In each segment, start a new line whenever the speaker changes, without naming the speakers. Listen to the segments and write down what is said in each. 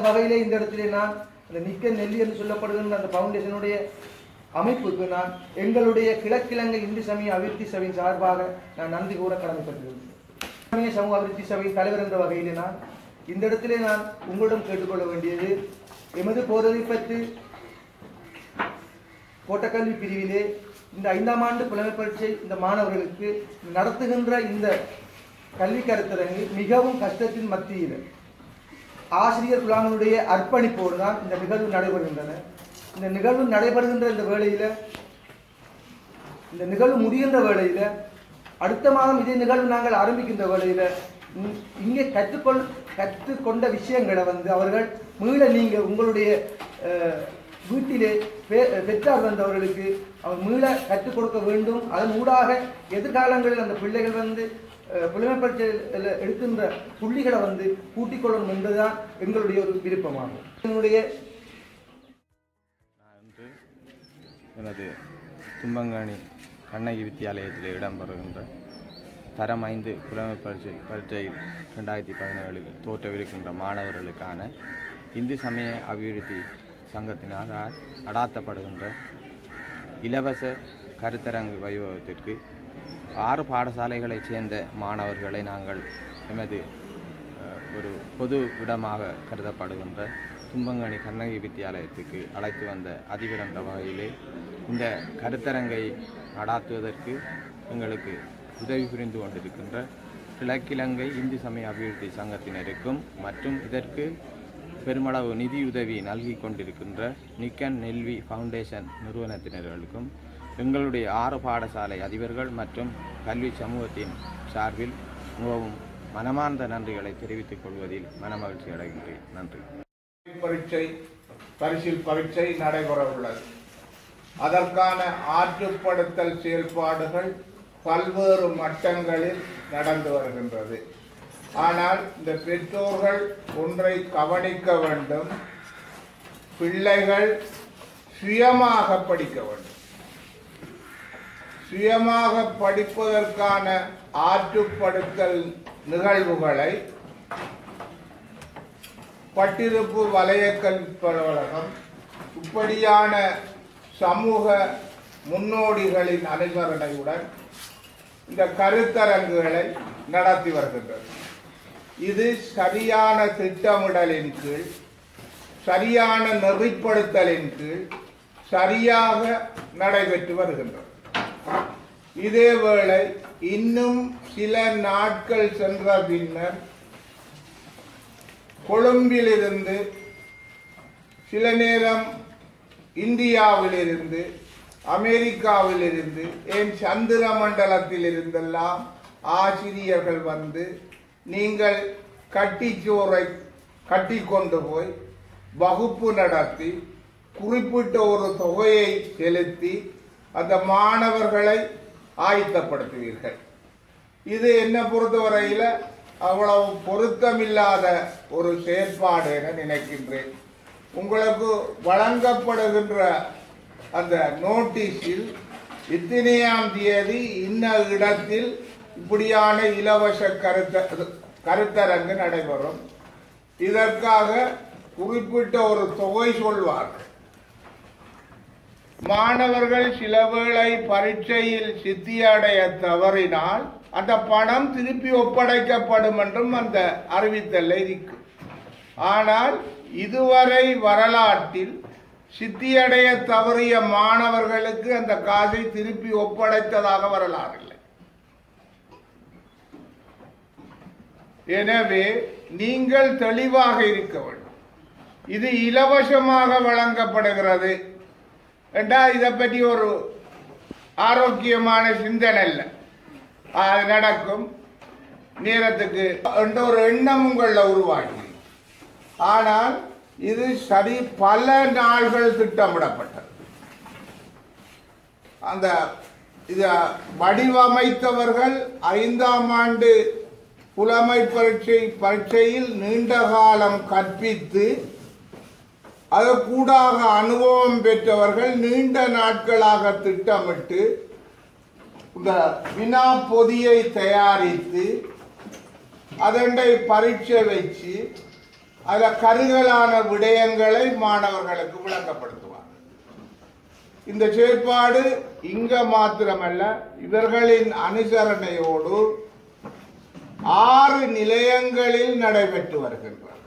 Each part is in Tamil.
வகையிலே இந்த இடத்திலே நான் அந்த நிக்க நெல்லி என்று சொல்லப்படுகின்ற அந்த ஃபவுண்டேஷனுடைய அமைப்புக்கு நான் எங்களுடைய கிழக்கிழங்கை இந்து சமய அபிவிருத்தி சபையின் சார்பாக நான் நன்றி கூற கடமைப்பட்டிருக்கிறேன். சமூக அபிவிருத்தி சபையின் தலைவர் என்ற வகையிலே நான் இந்த இடத்திலே நான் உங்களிடம் கேட்டுக்கொள்ள வேண்டியது, எமது போதனைப்பற்று கோட்டக்கல்வி பிரிவிலே இந்த 5ஆம் ஆண்டு புலமை பரீட்சை இந்த மாணவர்களுக்கு நடத்துகின்ற இந்த கல்வி கருத்தரங்கு மிகவும் கஷ்டத்தின் மத்தியில் ஆசிரியர் குழாங்களுடைய அர்ப்பணிப்போடு தான் இந்த நிகழ்வு நடைபெறுகின்றன. இந்த நிகழ்வு நடைபெறுகின்ற இந்த வேளையில், இந்த நிகழ்வு முடிகின்ற வேளையில், அடுத்த மாதம் இதே நிகழ்வு நாங்கள் ஆரம்பிக்கின்ற வேளையில் இங்கே கற்றுக்கொண்ட விஷயங்களை அவர்கள் மீள நீங்கள் உங்களுடைய வீட்டிலே பெற்றார் வந்தவர்களுக்கு அவர் மீள கற்றுக் கொடுக்க வேண்டும். அதன் ஊடாக எதிர்காலங்களில் அந்த பிள்ளைகள் புலமை பரீட்சையில் எடுக்கின்ற புள்ளிகளை கூட்டிக் கொள்ளணும் என்பதுதான் எங்களுடைய ஒரு விருப்பமாகும். என்னுடைய
எனது தும்பங்காணி கண்ணகி வித்தியாலயத்தில் இடம்பெறுகின்ற தரம் 5 புலமை பரீட்சையில் 2017 தோற்றவிருக்கின்ற மாணவர்களுக்கான இந்து சமய அபிவிருத்தி சங்கத்தினால் நடாத்தப்படுகின்ற இலவச கருத்தரங்கு வைபவத்திற்கு 6 பாடசாலைகளைச் சேர்ந்த மாணவர்களை நாங்கள் எமது ஒரு பொது இடமாக கருதப்படுகின்ற தும்பங்கணி கண்ணகி வித்தியாலயத்துக்கு அழைத்து வந்த அதிபர் என்ற வகையிலே இந்த கருத்தரங்கை நடாத்துவதற்கு எங்களுக்கு உதவி புரிந்து கொண்டிருக்கின்ற கிழக்கிழங்கை இந்து சமய அபிவிருத்தி சங்கத்தினருக்கும் மற்றும் இதற்கு பெருமளவு நிதியுதவி நல்கி கொண்டிருக்கின்ற நிக்கன் நெல்வி ஃபவுண்டேஷன் நிறுவனத்தினர்களுக்கும் எங்களுடைய 6 பாடசாலை அதிபர்கள் மற்றும் கல்வி சமூகத்தின் சார்பில் மிகவும் மனமார்ந்த நன்றிகளை தெரிவித்துக் கொள்வதில் மனமகிழ்ச்சி அடைகின்றேன். நன்றி.
பரிசில் பரீட்சை நடைபெற உள்ளது. அதற்கான ஆற்றுப்படுத்தல் செயல்பாடுகள் பல்வேறு மட்டங்களில் நடந்து வருகின்றது. ஆனால் இந்த பெற்றோர்கள் ஒன்றை கவனிக்க வேண்டும், பிள்ளைகள் சுயமாக படிக்க வேண்டும். சுயமாக படிப்பதற்கான ஆற்றுப்படுத்தல் நிகழ்வுகளை பட்டிருப்பு வலய கல்வி அலுவலகம் இப்படியான சமூக முன்னோடிகளின் அனுசரணையுடன் இந்த கருத்தரங்குகளை நடத்தி வருகின்றது. இது சரியான திட்டமிடலின் கீழ், சரியான நெறிப்படுத்தலின் கீழ் சரியாக நடைபெற்று வருகின்றது. இதேவேளை இன்னும் சில நாட்கள் சென்ற பின்னர் கொழும்பிலிருந்து, சில நேரம் இந்தியாவிலிருந்து, அமெரிக்காவிலிருந்து, ஏன் சந்திர மண்டலத்தில் இருந்தெல்லாம் ஆசிரியர்கள் நீங்கள் கட்டிச்சோரை கட்டி கொண்டு போய் வகுப்பு நடத்தி குறிப்பிட்ட ஒரு தொகையை செலுத்தி அந்த மாணவர்களை ஆயத்தப்படுத்துவீர்கள். இது என்ன பொறுத்தவரையில் அவ்வளவு பொருத்தமில்லாத ஒரு செயற்பாடு என நினைக்கின்றேன். உங்களுக்கு வழங்கப்படுகின்ற அந்த நோட்டீஸில் இத்தனையாம் தேதி இன்ன இடத்தில் இப்படியான இலவச கருத்தரங்கு நடைபெறும், இதற்காக குறிப்பிட்ட ஒரு தொகை சொல்வார்கள். மாணவர்கள் சில வேளை பரீட்சையில் சித்தியடைய தவறினால் அந்த பணம் திருப்பி ஒப்படைக்கப்படும் என்றும் அந்த அறிவித்தல் இருக்கு. ஆனால் இதுவரை வரலாற்றில் சித்தியடைய தவறிய மாணவர்களுக்கு அந்த காசை திருப்பி ஒப்படைத்ததாக வரலாறு இல்லை. எனவே நீங்கள் தெளிவாக இருக்க வேண்டும். இது இலவசமாக வழங்கப்படுகிறது என்றால் இதை பற்றி ஒரு ஆரோக்கியமான சிந்தனை இல்லை. அது நடக்கும் நேரத்துக்கு என்ற ஒரு எண்ணம் உங்களில் உருவாகி, ஆனால் இது சரி பல நாள்கள் திட்டமிடப்பட்டது. அந்த இதை வடிவமைத்தவர்கள் 5ஆம் ஆண்டு புலமை பரீட்சையில் நீண்ட காலம் கற்பித்து அதற்கூடாக அனுபவம் பெற்றவர்கள் நீண்ட நாட்களாக திட்டமிட்டு இந்த வினா பொதியை தயாரித்து அதனை பரீட்சை வச்சு அதில் கருகலான விடயங்களை மாணவர்களுக்கு விளங்கப்படுத்துவார். இந்த செயற்பாடு இங்க மாத்திரமல்ல, இவர்களின் அனுசரணையோடு 6 நிலையங்களில் நடைபெற்று வருகின்றது.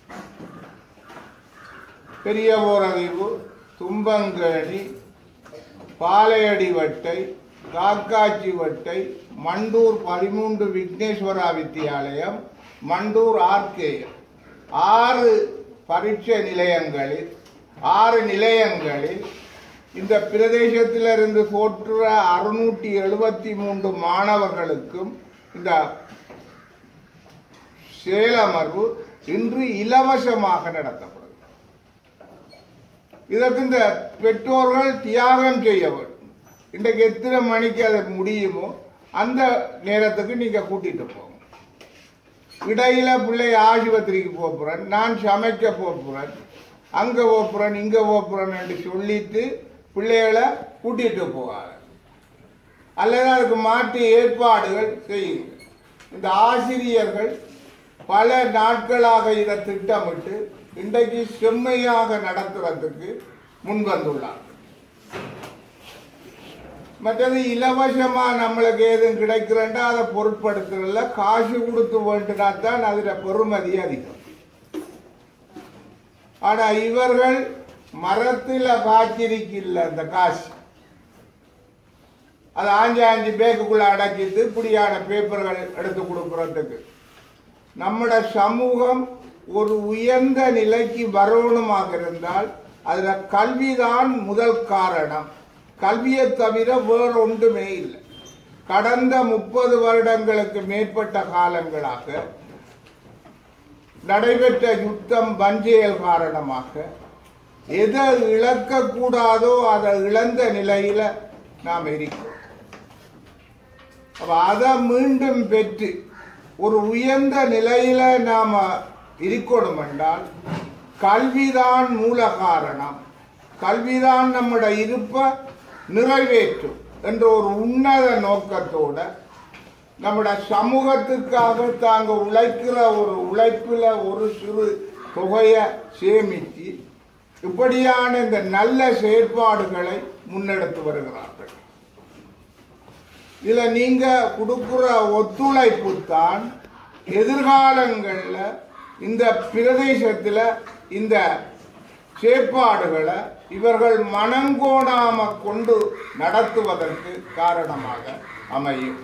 பெரிய போரதீவு, தும்பங்கேணி, பாலையடிவட்டை, காக்காச்சி வட்டை, மண்டூர் 13 விக்னேஸ்வரா வித்தியாலயம், மண்டூர் ஆர்கேஎம் 6 பரீட்சை நிலையங்களில் 6 நிலையங்களில் இந்த பிரதேசத்திலிருந்து தோற்ற 673 மாணவர்களுக்கும் இந்த செயலமர்வு இன்று இலவசமாக நடத்தப்படும். இதற்கு இந்த பெற்றோர்கள் தியாகம் செய்ய வேண்டும். இன்றைக்கு எத்தனை மணிக்கு அது முடியுமோ அந்த நேரத்துக்கு நீங்க கூட்டிட்டு போங்க. இடையில பிள்ளை ஆஸ்பத்திரிக்கு போறேன், நான் சமைக்க போறேன், அங்க போறேன், இங்க போறேன் என்று சொல்லிட்டு பிள்ளைகளை கூட்டிட்டு போவாங்க. அல்லது அதுக்கு மாற்று ஏற்பாடுகள் செய்யுங்க. இந்த ஆசிரியர்கள் பல நாட்களாக இதை திட்டமிட்டு இன்றைக்கு செம்மையாக நடத்துறதுக்கு முன்வந்துள்ளார். மற்றது இலவசமா நம்மளுக்கு எதுவும் கிடைக்கிறேன்டா அதை பொருட்படுத்துறதுல காசு கொடுத்து வேண்டுனா தான் அதுல பெறுமதி அதிகம். ஆனா இவர்கள் மரத்தில் காய்ச்சிருக்கில்ல அந்த காசு, அது ஆஞ்சி பேக்குக்குள்ள அடக்கிட்டு இப்படியான பேப்பர்கள் எடுத்து கொடுக்கறதுக்கு நம்மட சமூகம் ஒரு உயர்ந்த நிலைக்கு வரணுமாக இருந்தால் அதுல கல்விதான் முதல் காரணம். கல்வியை தவிர வேற ஒன்றுமே இல்லை. கடந்த 30 வருடங்களுக்கு மேற்பட்ட காலங்களாக நடைபெற்ற யுத்தம் வஞ்சையல் காரணமாக எதை இழக்கக்கூடாதோ அதை இழந்த நிலையில நாம் இருக்கிறோம். அதை மீண்டும் பெற்று ஒரு உயர்ந்த நிலையில நாம இருக்கணும் என்றால் கல்விதான் மூல காரணம். கல்விதான் நம்முடைய இருப்ப நிறைவேற்றும் என்ற ஒரு உன்னத நோக்கத்தோட நம்முடைய சமூகத்துக்காக தாங்க உழைக்கிற ஒரு உழைப்புல ஒரு சிறு தொகையை சேமித்து இப்படியான இந்த நல்ல செயற்பாடுகளை முன்னெடுத்து வருகிறார்கள். இதுல நீங்க கொடுக்கிற ஒத்துழைப்பு தான் எதிர்காலங்கள்ல இந்த பிரதேசத்துல இந்த செயற்பாடுகளை இவர்கள் மனங்கோணாம கொண்டு நடத்துவதற்கு காரணமாக அமையும்.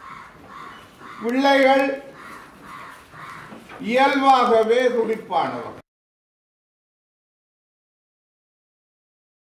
பிள்ளைகள் இயல்பாகவே துடிப்பானவர்.